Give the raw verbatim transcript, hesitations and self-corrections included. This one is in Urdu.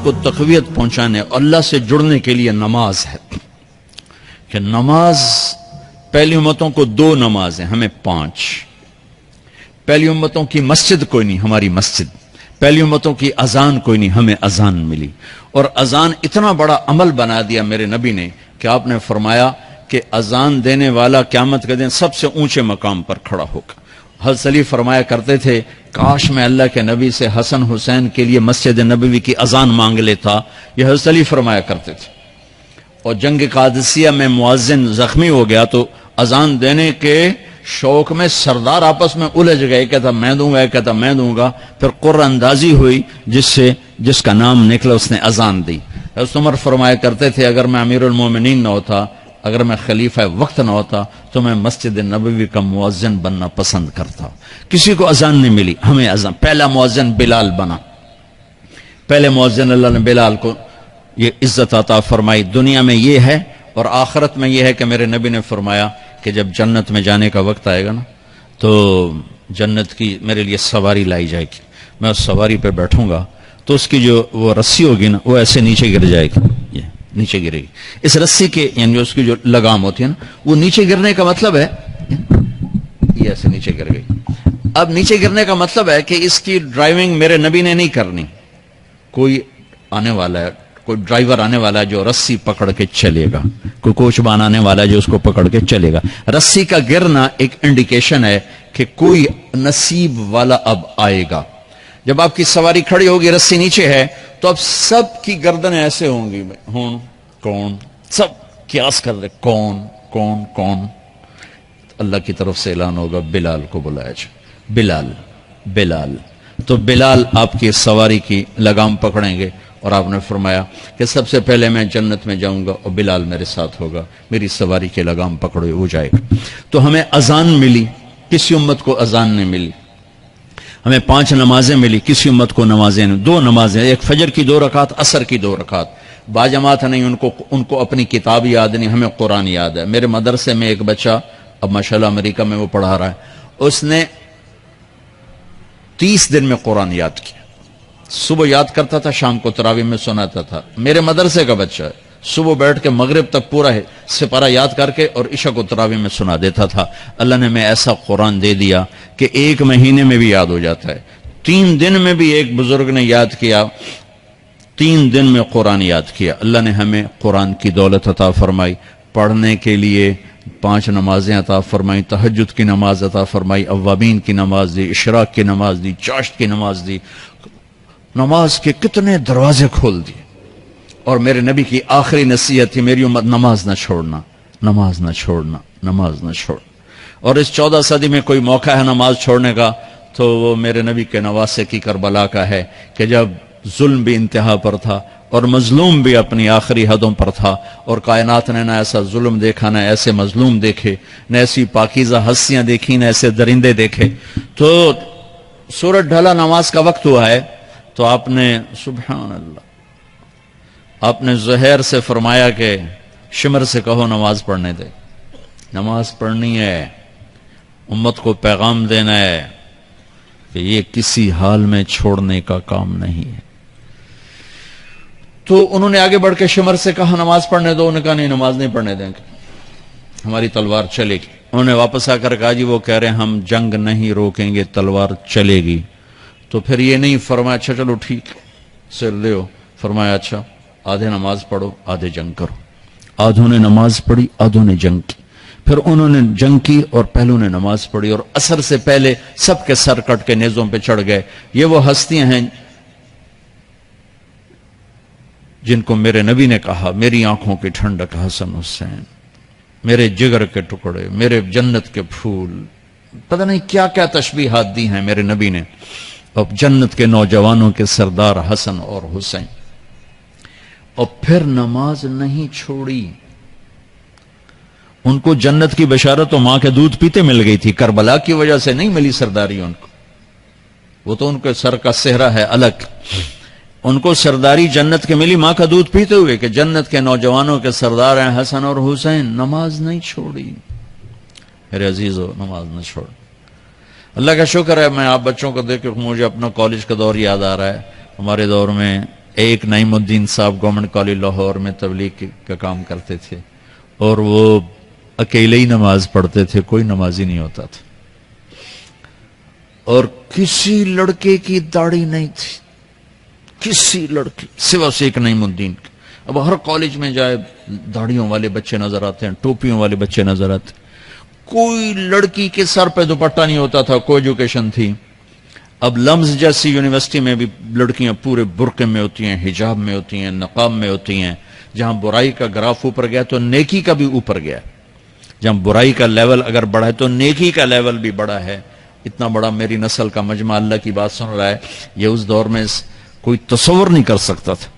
کو تقویت پہنچانے، اللہ سے جڑنے کے لیے نماز ہے کہ نماز پہلی امتوں کو دو نماز ہیں، ہمیں پانچ. پہلی امتوں کی مسجد کوئی نہیں، ہماری مسجد. پہلی امتوں کی اذان کوئی نہیں، ہمیں اذان ملی. اور اذان اتنا بڑا عمل بنا دیا میرے نبی نے کہ آپ نے فرمایا کہ اذان دینے والا قیامت کے دن سب سے اونچے مقام پر کھڑا ہوگا. حضرت علی فرمایا کرتے تھے کاش میں اللہ کے نبی سے حسن حسین کے لیے مسجد نبوی کی اذان مانگ لیتا. یہ حضرت علی فرمایا کرتے تھے. اور جنگ قادسیہ میں مؤذن زخمی ہو گیا تو اذان دینے کے شوق میں سردار آپس میں الجھ گئے، کہتا میں دوں گا، کہتا میں دوں گا. پھر قرہ اندازی ہوئی، جس سے جس کا نام نکلا اس نے اذان دی. حضرت عمر فرمایا کرتے تھے اگر میں امیر المومنین نہ ہوتا، اگر میں خلیفہ وقت نہ ہوتا تو میں مسجد نبوی کا مؤذن بننا پسند کرتا. کسی کو اذان نہیں ملی، ہمیں اذان. پہلا مؤذن بلال بنا. پہلے مؤذن اللہ نے بلال کو یہ عزت عطا فرمائی. دنیا میں یہ ہے اور آخرت میں یہ ہے کہ میرے نبی نے فرمایا کہ جب جنت میں جانے کا وقت آئے گا نا تو جنت کی میرے لیے سواری لائی جائے گی. میں اس سواری پہ بیٹھوں گا تو اس کی جو وہ رسی ہوگی نا وہ ایسے نیچے گر جائے گی، یہ نیچے گرے گی. اس رسی کے یعنی اس کی جو لگام ہوتی ہے نا وہ نیچے گرنے کا مطلب ہے یہ ایسے نیچے گر گئی. اب نیچے گرنے کا مطلب ہے کہ اس کی ڈرائیونگ میرے نبی نے نہیں کرنی. کوئی آنے والا ہے، کوئی ڈرائیور آنے والا ہے جو رسی پکڑ کے چلے گا، کوئی کوچبان آنے والا ہے جو اس کو پکڑ کے چلے گا. رسی کا گرنا ایک انڈیکیشن ہے کہ کوئی نصیب والا اب آئے گا. جب آپ کی سواری کھڑی ہوگی، رسی نیچے ہے، تو اب سب کی گردنیں ایسے ہوں گی، ہوں کون، سب قیاس کر رہے کون کون کون. اللہ کی طرف سے اعلان ہوگا بلال کو بلایا جائے. بلال بلال تو بلال آپ کی سواری کی لگام پکڑیں گے. اور آپ نے فرمایا کہ سب سے پہلے میں جنت میں جاؤں گا اور بلال میرے ساتھ ہوگا، میری سواری کے لگام پکڑے ہو جائے گا. تو ہمیں اذان ملی، کسی امت کو اذان نہیں ملی. ہمیں پانچ نمازیں ملی، کسی امت کو نمازیں نہیں. دو نمازیں، ایک فجر کی دو رکعت، عصر کی دو رکعت. باجماعت نہیں، ان کو ان کو اپنی کتاب یاد نہیں، ہمیں قرآن یاد ہے. میرے مدرسے میں ایک بچہ اب ماشاءاللہ امریکہ میں وہ پڑھا رہا ہے، اس نے تیس دن میں قرآن یاد کیا. صبح یاد کرتا تھا، شام کو تراویح میں سناتا تھا. میرے مدرسے کا بچہ ہے، صبح بیٹھ کے مغرب تک پورا ہے سپارہ یاد کر کے اور عشاء کو تراویح میں سنا دیتا تھا. اللہ نے میں ایسا قرآن دے دیا کہ ایک مہینے میں بھی یاد ہو جاتا ہے. تین دن میں بھی ایک بزرگ نے یاد کیا، تین دن میں قرآن یاد کیا. اللہ نے ہمیں قرآن کی دولت عطا فرمائی، پڑھنے کے لیے پانچ نمازیں عطا فرمائی، تہجد کی نماز عطا فرمائی، اوابین کی نماز دی، اشراق کی نماز دی، چاشت کی نماز دی. نماز کے کتنے دروازے کھول دیے. اور میرے نبی کی آخری نصیحت تھی میری امت نماز نہ چھوڑنا، نماز نہ چھوڑنا، نماز نہ چھوڑنا. اور اس چودہ صدی میں کوئی موقع ہے نماز چھوڑنے کا تو وہ میرے نبی کے نواسے کی کربلا کا ہے کہ جب ظلم بھی انتہا پر تھا اور مظلوم بھی اپنی آخری حدوں پر تھا، اور کائنات نے نہ ایسا ظلم دیکھا، نہ ایسے مظلوم دیکھے، نہ ایسی پاکیزہ ہستیاں دیکھی، نہ ایسے درندے دیکھے. تو سورج ڈھلا، نماز کا وقت ہوا ہے، تو آپ نے سبحان اللہ آپ نے زہیر سے فرمایا کہ شمر سے کہو نماز پڑھنے دے. نماز پڑھنی ہے، امت کو پیغام دینا ہے کہ یہ کسی حال میں چھوڑنے کا کام نہیں ہے. تو انہوں نے آگے بڑھ کے شمر سے کہا نماز پڑھنے دو. انہوں نے کہا نہیں، نماز نہیں پڑھنے دیں گے، ہماری تلوار چلے گی. انہوں نے واپس آ کر کہا جی وہ کہہ رہے ہیں ہم جنگ نہیں روکیں گے، تلوار چلے گی. تو پھر یہ نہیں فرمایا اچھا چلو ٹھیک سے لے. فرمایا اچھا آدھے نماز پڑھو، آدھے جنگ کرو. آدھوں نے نماز پڑھی، آدھوں نے جنگ کی. پھر انہوں نے جنگ کی اور پہلوں نے نماز پڑھی. اور عصر سے پہلے سب کے سر کٹ کے نیزوں پہ چڑھ گئے. یہ وہ ہستیاں ہیں جن کو میرے نبی نے کہا میری آنکھوں کی ٹھنڈک حسن حسین، میرے جگر کے ٹکڑے، میرے جنت کے پھول. پتہ نہیں کیا کیا تشبیہات دی ہیں میرے نبی نے. اب جنت کے نوجوانوں کے سردار حسن اور حسین. اور پھر نماز نہیں چھوڑی. ان کو جنت کی بشارت تو ماں کے دودھ پیتے مل گئی تھی، کربلا کی وجہ سے نہیں ملی سرداری ان کو. وہ تو ان کے سر کا صحرا ہے الگ. ان کو سرداری جنت کے ملی ماں کا دودھ پیتے ہوئے کہ جنت کے نوجوانوں کے سردار ہیں حسن اور حسین. نماز نہیں چھوڑی. میرے عزیزو نماز نہ چھوڑ. اللہ کا شکر ہے میں آپ بچوں کو دیکھ کے مجھے اپنا کالج کا دور یاد آ رہا ہے. ہمارے دور میں ایک نعیم الدین صاحب گورنمنٹ کالج لاہور میں تبلیغ کا کام کرتے تھے، اور وہ اکیلے ہی نماز پڑھتے تھے، کوئی نمازی نہیں ہوتا تھا، اور کسی لڑکے کی داڑھی نہیں تھی، کسی لڑکی سوا سے ایک نعیم الدین کی۔ اب ہر کالج میں جائے داڑھیوں والے بچے نظر آتے ہیں، ٹوپیوں والے بچے نظر آتے ہیں، کوئی لڑکی کے سر پہ دوپٹہ نہیں ہوتا تھا، کوئی ایجوکیشن تھی۔ اب لمز جیسی یونیورسٹی میں بھی لڑکیاں پورے برقعے میں ہوتی ہیں، حجاب میں ہوتی ہیں، نقاب میں ہوتی ہیں۔ جہاں برائی کا گراف اوپر گیا تو نیکی کا بھی اوپر گیا، جہاں برائی کا لیول اگر بڑھا ہے تو نیکی کا لیول بھی بڑا ہے۔ اتنا بڑا میری نسل کا مجمع اللہ کی بات سن رہا ہے، یہ اس دور میں کوئی تصور نہیں کر سکتا تھا۔